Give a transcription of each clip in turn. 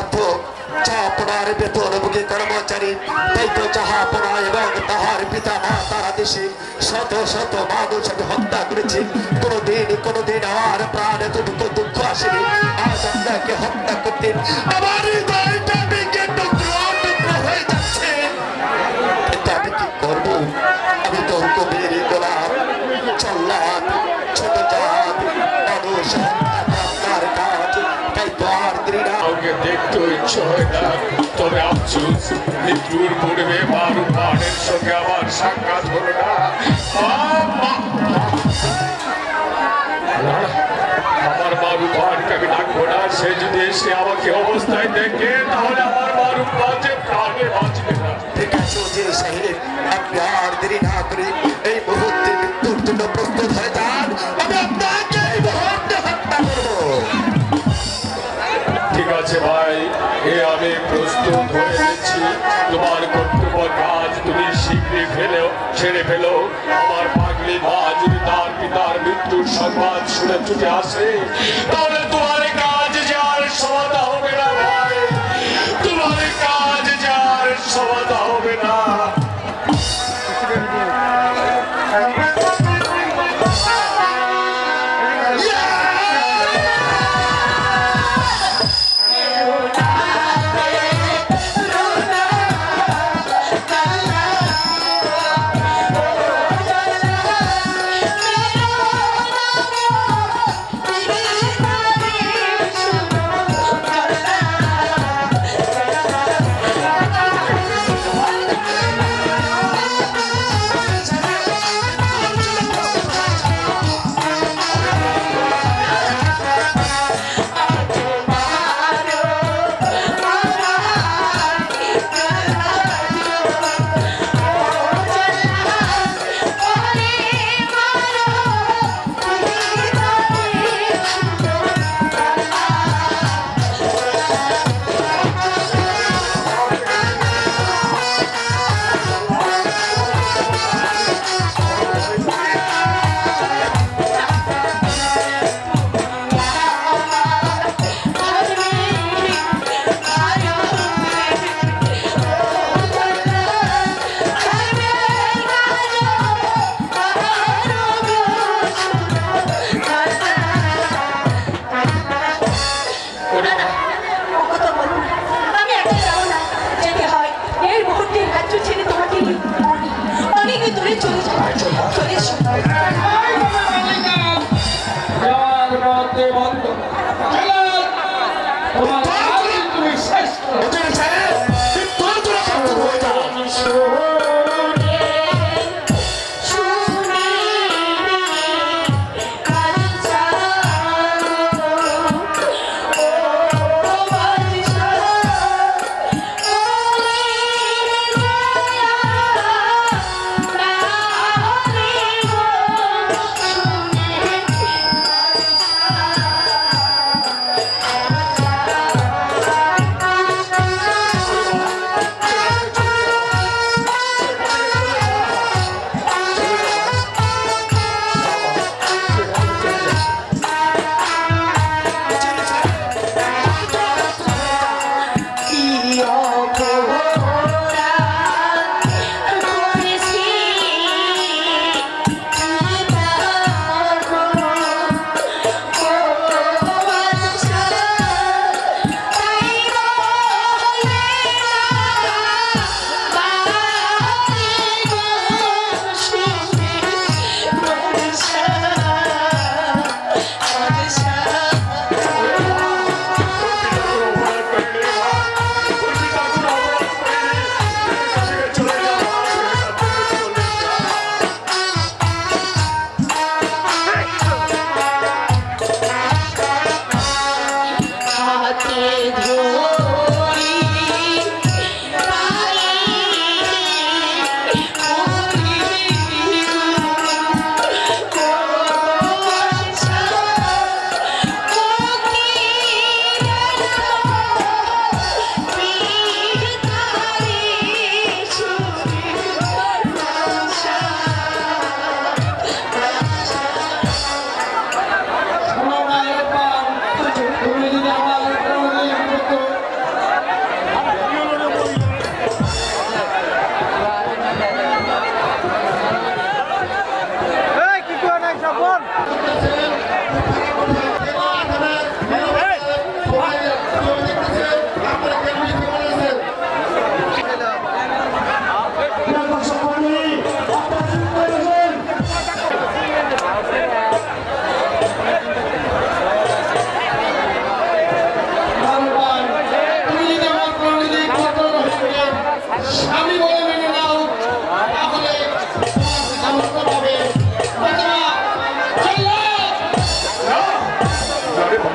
বাধ্য চাপনার বেতনভোগী কর্মচারী দায়িত্ব চাহাপনা এবং তাহার পিতা মাতার আদেশে শত শত মানুষ আমি হত্যা করেছি। কোনোদিন আমার প্রাণে তো দুঃখ আসেনি। আজ আপনাকে হত্যা করতে আমার হৃদয়টা ভেঙে টুকরো টুকরো হয়ে যাচ্ছে। কিন্তু আমি কি করবো? আমি তো কবির গোলাম, চল্লাদ, ছোট জাত মানুষ আপনার কাজ, তাই তো আর দৃঢ় দেখতে ইচ্ছে হয় না। তবে আফসোস মৃত্যুর পূর্বে মারু পাহাড়ের সঙ্গে আমার সাক্ষাৎ হলো না। আমার মারু পাহাড়কে আমি ডাকবো না। সে যদি এসে আমাকে অবস্থায় দেখে তাহলে আমার মারু বাজে প্রাণে বাঁচবে না। ঠিক আছে যে সাহেব, আপনি আর দেরি না করে এই মুহূর্তে মৃত্যুর জন্য প্রস্তুত হয়ে যান। আমি আপনাকে এই মুহূর্তে হত্যা করবো। ঠিক আছে ভাই, আমি প্রস্তুত হয়ে গেছি। তোমার কর্তব্য কাজ তুমি শীঘ্রই ছেড়ে ফেলো। আমার পাগলি মা যদি তার পিতার মৃত্যুর সংবাদ শুনে ছুটে আসে তাহলে তোমার কাজ যার সমাধা হবে না ভাই, তোমার কাজ যার সমাধা হবে না।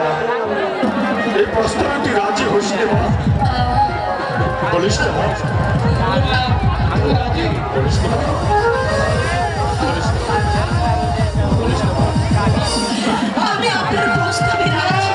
এই প্রস্তাবে তুই রাজি হোস রে মা? বলিস না মা? বলিস না? আমি আপনার প্রস্তাবে রাজি।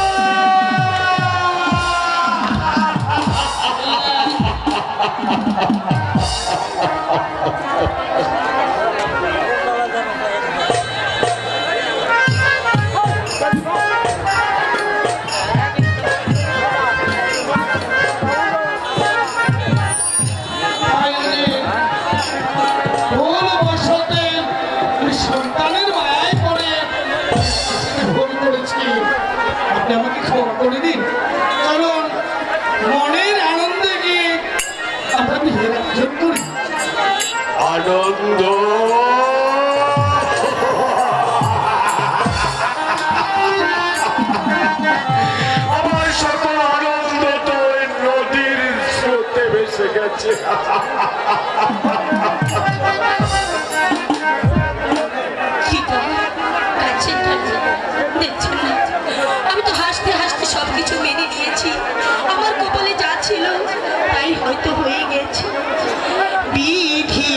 আমাকে ক্ষমা করে দিন, কারণ মনের আনন্দে গিয়ে আমরা বিয়ের আয়োজন করি। আনন্দ আমার সকল আনন্দ তো নদীর স্রোতে ভেসে গেছে। আমি তো হাসতে হাসতে সবকিছু মেনে নিয়েছি। আমার কপালে যা ছিল তাই হয়তো হয়ে গেছে। বিধি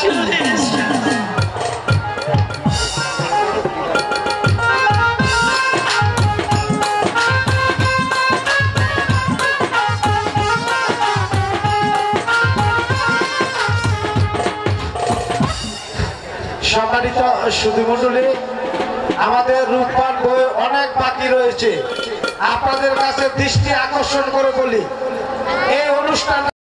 চলে আসলাম। সম্মানিত সুধীমণ্ডলী, আমাদের রূপবান বই অনেক বাকি রয়েছে। আপনাদের কাছে দৃষ্টি আকর্ষণ করে বলি, এই অনুষ্ঠান